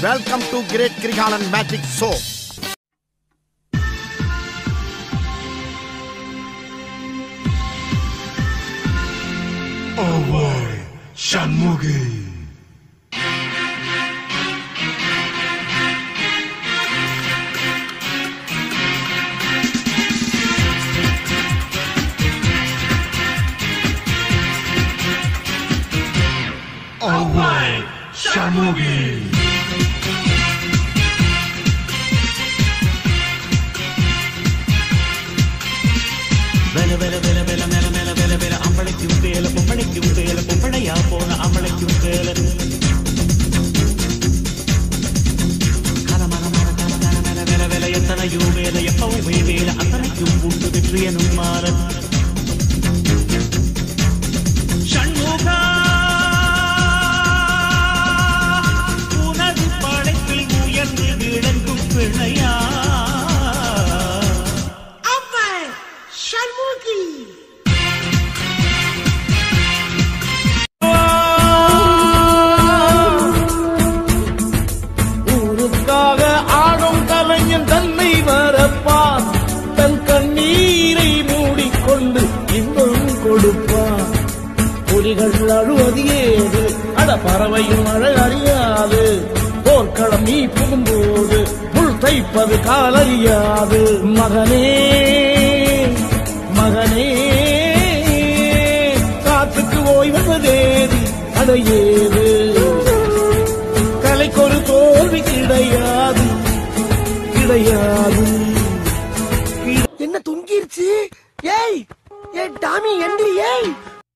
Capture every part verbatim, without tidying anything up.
Welcome to Great Krigalan Magic Show. Oh boy, Shanmugi. Oh boy, Shanmugi. Vela vela vela vela mela mela vela vela ambalaikkum vela pommalikkum vela pommaliya pona ambalaikkum vela kala mala mala kala kala mela vela vela yathanayu vela yappavume vela athanaikkum undu vetriyanum mara Shanmuga unadu padaithil uyarந்து விளங்கும் பிள்ளையா ஊருக்காக ஆடும் கலைஞன் தன்னை மறப்பான் தன் கண்ணீரை மூடிக்கொண்டு இன்பம் கொடுப்பான் புலிகள் அழுவது ஏது அட பறவையும் அழ அறியாது போர்க்களம் நீ புகும்போது முள் தைப்பது காலறியாது மகனே மகனே காற்றுக்கு ஓய்வதேது அடையேது கலைக்கொரு தோல்வி கிடையாது கிடையாது என்ன தொங்கிருச்சு ஏய் ஏ டாமி எந்திரி ஏய்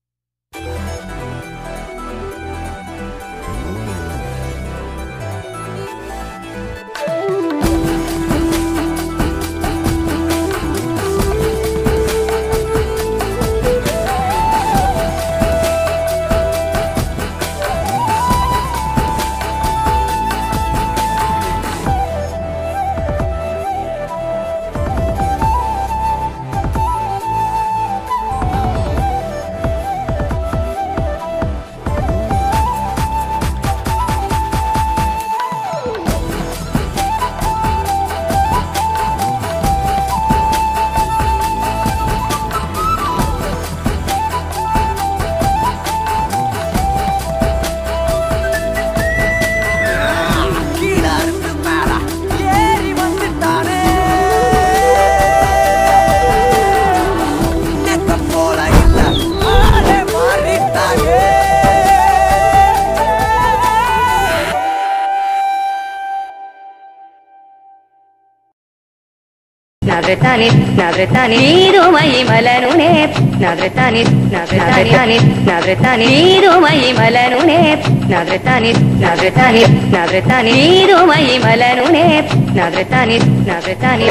Navretani, Navretani, Nirumai Malanune, Navretani, Navretani, Navretani, Nirumai Malanune, Navretani, Navretani, Navretani, Nirumai Malanune, Navretani, Navretani.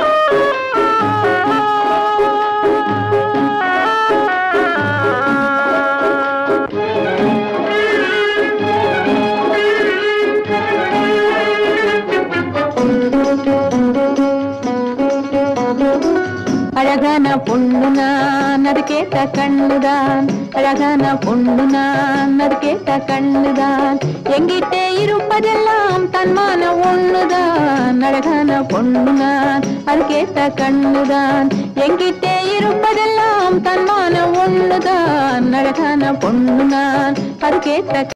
அழகான பொண்ணு நான் அது கேட்ட கண்ணுதான் அழகான பொண்ணு நான் அது கேட்ட கண்ணுதான் எங்கிட்டே இருப்பதெல்லாம் தன்மான ஒண்ணுதான் அழகான பொண்ணு நான் அது கேட்ட கண்ணுதான் எங்கிட்டே இருப்பதெல்லாம் தன்மான ஒண்ணுதான் அழகான பொண்ணு நான் அது கேட்ட